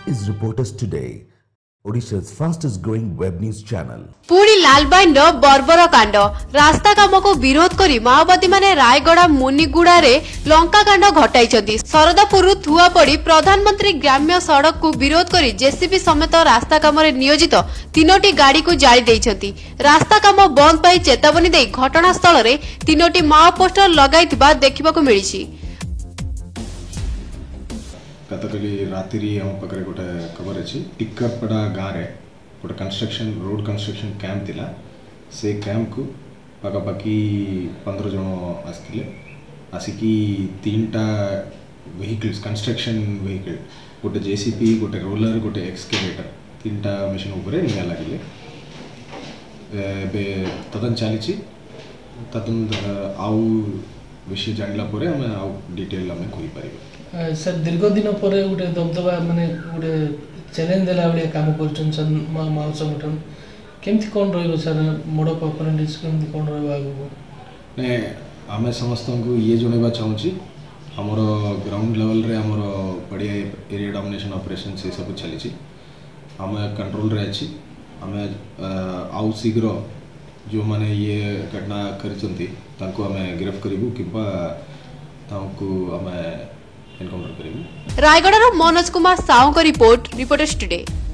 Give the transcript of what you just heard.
is Reporters Today, Odisha's fastest growing web news channel. Puri लालबाइन बर्बर कांड रास्ता काम को विरोध करी माओवादी माने रायगड़ा मुनिगुड़ा रे लंका कांड घटाई शरदापुर थुआ पड़ी प्रधानमंत्री ग्राम्य सड़क को विरोध करी जेसीबी समेत रास्ता काम रे नियोजित तीनोटी गाड़ी को जाली देइछंती। रास्ता काम बंद पाई चेतावनी दे घटनास्थल रे तीनोटी माओ पोस्टर लगाइथिबा देखिबाकू मिलिछि। गतकाली रात्रि आम पाखे गोटे खबर अच्छी टिक्करपड़ा गाँव में गोटे कंस्ट्रक्शन रोड कंस्ट्रक्शन कैंप थिला से कैंप को पाखापाखि 15 जन आसते आसिकी 3टा व्हीकल्स कंस्ट्रक्शन व्हीकल गोटे जेसीपी गोटे रोलर गोटे एक्सकेवेटर 3टा मशीन उपरे निया लगे तदन चली तदन आउ विषय जानला परे हम आउ डिटेल आम कहि सर दीर्घ दिन पर गोटे दबदबा माने गोटे चैलेंज देला बलिया काम करछन सर माओ संगठन केमति कोन रहइबो सर मोड ऑफ ऑपरेंडिस केमति कोन रहइबो आगो ने आमे समस्त को ये जणेबा चाहूची हमरो ग्राउंड लेवल रे हमरो बढ़िया एरिया डोमिनेशन ऑपरेशन से सब चली छी हमें कंट्रोल रे अछि हमें आउ शीघ्र जो माने ये घटना करचंती ताको हमें गिरफ्त करिवु किबा ताको हमें एनकाउंटर करिवु। रायगढ़ मनोज कुमार साहू का रिपोर्ट रिपोर्टर्स टुडे।